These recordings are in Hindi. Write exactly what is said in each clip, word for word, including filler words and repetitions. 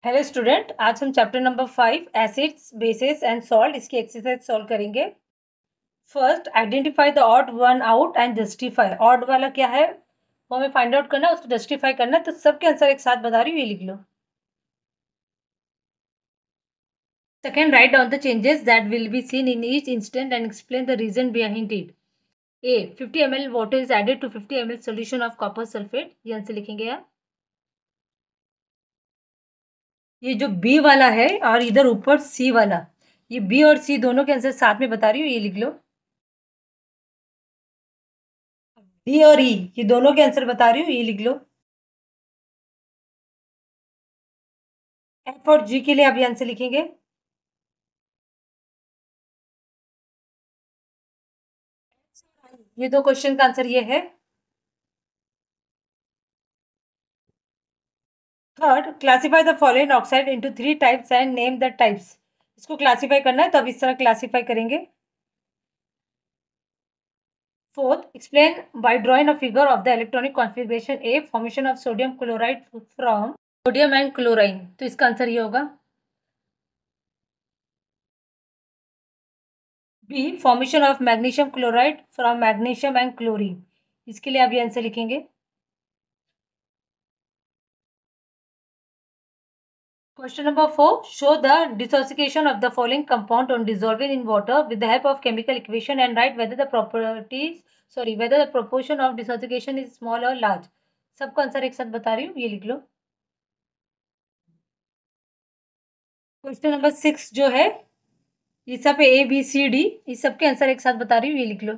हेलो स्टूडेंट, आज हम chapter number five acids bases and salt इसकी एक्सरसाइज सॉल्व करेंगे। First, identify the odd one out and justify. Odd वाला क्या है वो हमें फाइंड आउट करना है, उसको जस्टिफाई करना है। तो सबके आंसर एक साथ बता रही हूँ, ये लिख लो। Second, write down the changes that will be seen in each instant and explain the reason behind it. A, fifty M L water is added to fifty M L solution of copper sulphate. ये आंसर लिखेंगे आप। ये जो बी वाला है और इधर ऊपर सी वाला, ये बी और सी दोनों के आंसर साथ में बता रही हूँ, ये लिख लो। डी और ई ये दोनों के आंसर बता रही हूँ, ये लिख लो। एफ और जी के लिए आप ये आंसर लिखेंगे। ये दो क्वेश्चन का आंसर ये है। Third, classify the following oxide into three types and name the types. इसको क्लासिफाई करना है, तो अब इस तरह क्लासिफाई करेंगे। Fourth, explain by drawing a figure of the electronic configuration A formation of sodium chloride from sodium and chlorine. तो इसका आंसर ये होगा। B, formation of magnesium chloride from magnesium and chlorine. इसके लिए आप ये आंसर लिखेंगे। Question number four. Show the dissociation of the following compound on dissolving in water with the help of chemical equation and write whether the properties, sorry, whether the proportion of dissociation is small or large. सबका आंसर एक साथ बता रही हूँ, ये लिख लो। क्वेश्चन नंबर सिक्स जो है, ये सब ए बी सी डी, इस सबके आंसर एक साथ बता रही हूँ, ये लिख लो।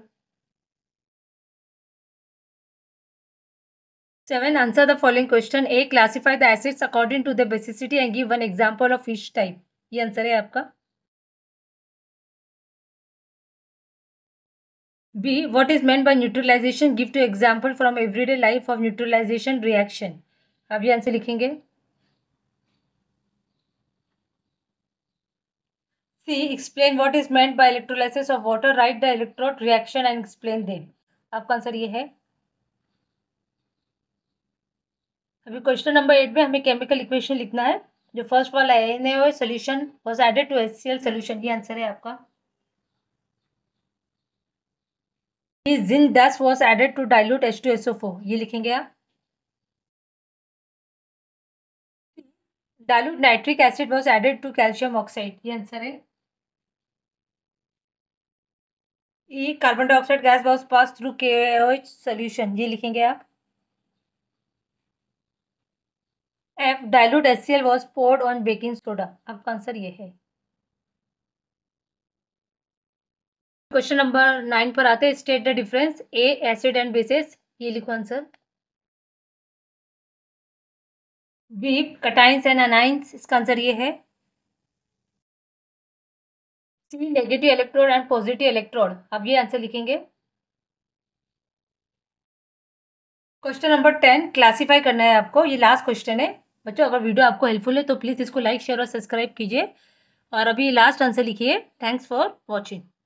Seven, answer the following question. A, classify the acids according to the basicity and give one example of each type. ये आंसर है आपका। B, what is meant by neutralization? Give two example from everyday life of neutralization reaction. आप ये आंसर लिखेंगे। C, explain what is meant by electrolysis of water. Write the electrode reaction and explain them. आपका आंसर ये है। अभी क्वेश्चन नंबर एट में हमें केमिकल इक्वेशन लिखना है। जो फर्स्ट वाला है, N A O solution was added to H C L solution. ये आंसर है आपका। Zinc dust was added to dilute H two S O four. ये लिखेंगे आप। Dilute nitric acid was added to calcium oxide. ये आंसर है। E, carbon dioxide gas was pass through K O H solution. ये लिखेंगे आप। F, dilute H C L was poured on baking soda. आपका आंसर ये है। क्वेश्चन नंबर नाइन पर आते हैं। State the difference A, acid and bases. ये लिखो answer. B, cations and anions. इसका आंसर ये है। C, negative electrode and positive electrode. अब ये आंसर लिखेंगे। क्वेश्चन नंबर टेन, क्लासिफाई करना है आपको। ये लास्ट क्वेश्चन है बच्चों। अगर वीडियो आपको हेल्पफुल है तो प्लीज इसको लाइक शेयर और सब्सक्राइब कीजिए। और अभी लास्ट आंसर लिखिए। Thanks for watching.